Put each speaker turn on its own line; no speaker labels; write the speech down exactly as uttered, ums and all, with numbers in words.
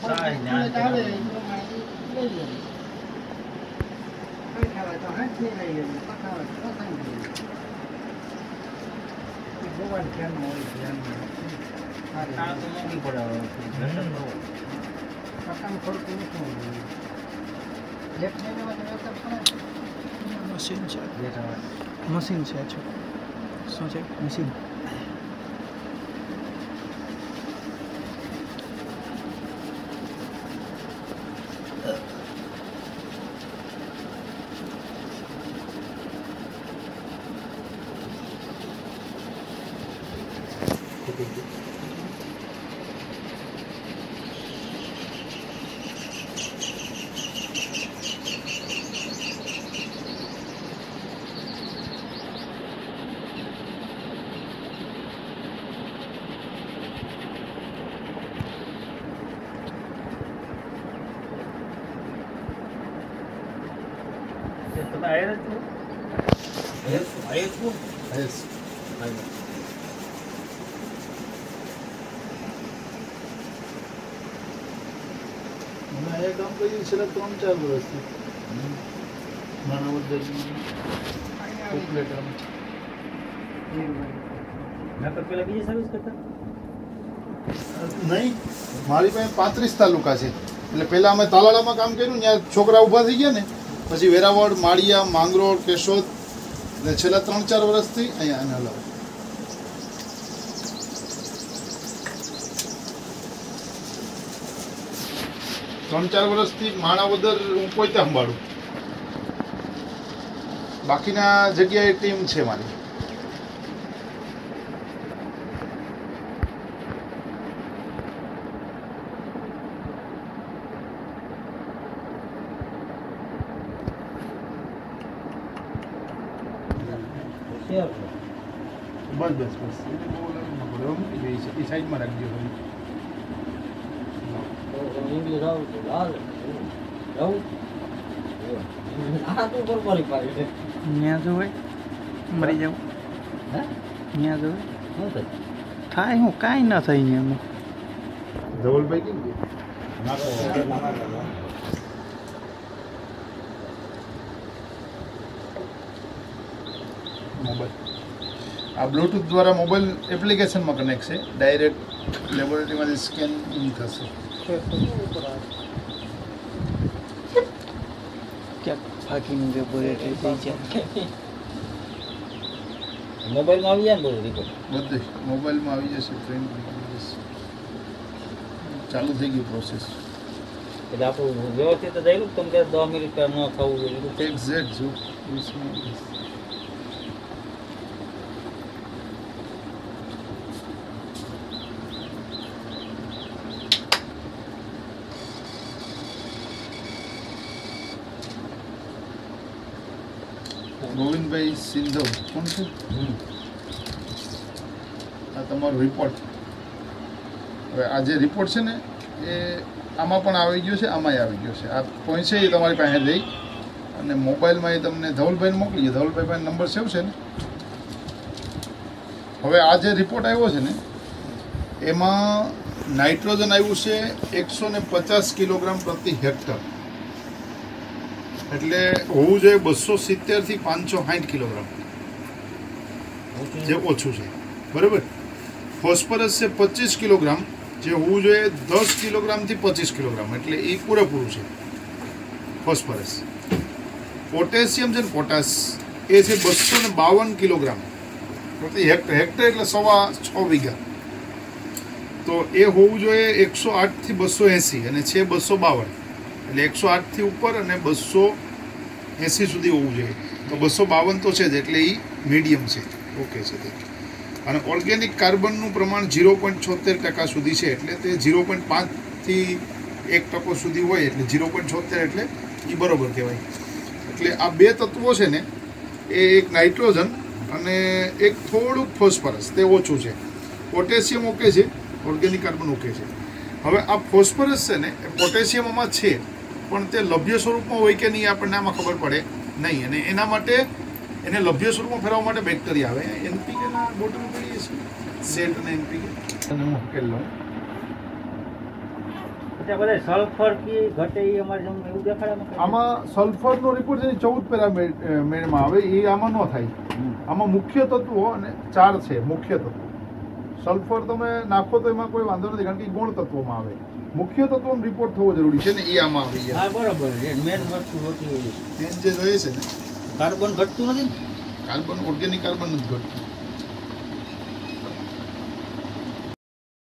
Machine છે machine છે શું છે મશીન છેલ્લા ત્રણ ચાર વર્ષથી
નહીં, મારી પાસે પાંત્રીસ તાલુકા છે. એટલે પહેલા અમે તાલાળામાં કામ કર્યું, ત્યાં છોકરા ઊભા થઈ ગયા ને, પછી વેરાવળ, માળિયા, માંગરોળ, કેશોદ, અને છેલ્લા ત્રણ ચાર વર્ષથી અહીંયા એને હલાવે. ત્રણ ચાર વર્ષથી માણાવદર હું પોતે સંભાળું, બાકીના જગ્યાએ ટીમ છે મારી. બસ બસ બસ એ સાઈડમાં રાખજો.
મરી જાઉં થાય હું કાંઈ ના થાય એમાં.
ધવલભાઈ કેમ મોબાઈલ આ બ્લૂટૂથ દ્વારા મોબાઈલ એપ્લિકેશનમાં કનેક્ટ છે. ડાયરેક્ટ લેબોરેટરીમાંથી સ્કેન થશે.
ક્યાંક ફાકીને લેબોરેટરી થઈ જાય.
મોબાઈલમાં આવી જાય ને બધું
બધું મોબાઈલમાં આવી જશે. ટ્રેન ચાલુ થઈ ગઈ પ્રોસેસ.
એટલે આપણું વ્યવસ્થિત થયેલું તમે કે દસ મિનિટ ન થવું જોઈએ.
એક્ઝેક્ટ જો વીસ મિનિટ. ગોવિંદભાઈ સિંધવ કોણ છે? આ તમારો રિપોર્ટ. હવે આ જે રિપોર્ટ છે ને એ આમાં પણ આવી ગયો છે, આમાંય આવી ગયો છે. આ પહોંચે એ તમારી પાસે લઈ અને મોબાઈલમાં એ તમને ધવલભાઈને મોકલી દે. ધવલભાઈ પાસે નંબર સેવ છે ને. હવે આ જે રિપોર્ટ આવ્યો છે ને એમાં નાઇટ્રોજન આવ્યું છે એકસો ને પચાસ કિલોગ્રામ પ્રતિ હેક્ટર. એટલે હોવું જોઈએ બસો સિત્તેરથી પાંચસો સાઠ કિલોગ્રામ, જે ઓછું છે. બરાબર. ફોસ્ફરસ છે પચીસ કિલોગ્રામ, જે હોવું જોઈએ દસ કિલોગ્રામથી પચીસ કિલોગ્રામ, એટલે એ પૂરેપૂરું છે ફોસ્ફરસ. પોટેશિયમ છે ને પોટાશ એ છે બસો ને બાવન કિલોગ્રામ પ્રતિ હેક્ટર. હેક્ટર એટલે સવા છ વીઘા. તો એ હોવું જોઈએ એકસો આઠથી બસો એંસી અને છે બસો બાવન, એટલે એકસો આઠથી ઉપર અને બસો એંસી સુધી હોવું જોઈએ. તો બસો બાવન તો છે જ, એટલે એ મીડિયમ છે, ઓકે છે તે. અને ઓર્ગેનિક કાર્બનનું પ્રમાણ ઝીરો પોઈન્ટ છોતેર ટકા સુધી છે, એટલે તે ઝીરો પોઈન્ટ પાંચથી એક ટકો સુધી હોય, એટલે ઝીરો પોઈન્ટ છોતેર એટલે એ બરાબર કહેવાય. એટલે આ બે તત્વો છે ને એ એક નાઇટ્રોજન અને એક થોડુંક ફોસ્ફરસ તે ઓછું છે. પોટેશિયમ ઓકે છે, ઓર્ગેનિક કાર્બન ઓકે છે. હવે આ ફોસ્ફરસ છે ને એ પોટેશિયમમાં છે, પણ તે લભ્ય સ્વરૂપમાં હોય કે નહીં આપણને આમાં ખબર પડે નહીં. અને એના માટે એને લભ્ય સ્વરૂપમાં ફેરવવા માટે બેક્ટેરિયા આવે. એનપીકેના બોટલ કરીએ છીએ, સેટ અને એનપીકે. ઉકેલ લઉં
એટલે બધા સલ્ફર કે ઘટે એ અમારે જેમ એવું દેખાડે
આમાં સલ્ફરનો રિપોર્ટ છે ચૌદ પેરામીટરમાં આવે એ આમાં ન થાય. આમાં મુખ્ય તત્વો અને ચાર છે મુખ્ય તત્વો. સલ્ફર તમે નાખો તો એમાં કોઈ વાંધો નથી કારણ કે ગૌણ તત્વોમાં આવે. મુખ્ય તત્વોનો રિપોર્ટ થવો જરૂરી છે ને એ આમાં આવી જાય.
હા બરાબર છે મેન વસ્તુ હોતી હોય
મેન જે જોઈએ છે ને
કાર્બન ઘટતું નથી ને
કાર્બન ઓર્ગેનિક કાર્બન નથી ઘટતું.